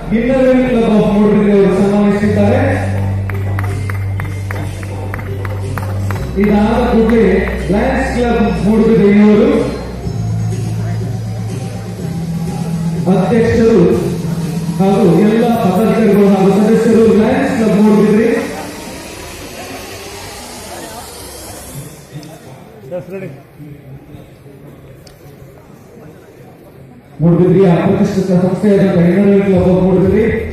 ಇನ್ನರ್ವೇಲ್ club of Moodbidri ಅವರು ಸನ್ಮಾನಿಸಿದ್ದಾರೆ. ಇದಾದ ಕೂಡಲೇ ಲಯನ್ಸ್ ಕ್ಲಬ್ ಮೂಡಬಿದ್ರೆಯವರು ಅಧ್ಯಕ್ಷರು ಹಾಗೂ ಎಲ್ಲ ಪದಾಧಿಕಾರಿಗಳು ಹಾಗೂ ಸದಸ್ಯರು ಲಯನ್ಸ್ ಕ್ಲಬ್ ಮೂಡಬಿದ್ರೆ ಮೂಡಬಿದ್ರೆಯ ಪ್ರತಿಷ್ಠಿತ ಸಂಸ್ಥೆಯಾದ ಇನ್ನರ್ವೇಲ್ ಕ್ಲಬ್ ಆಫ್ ಮೂಡಬಿದ್ರೆ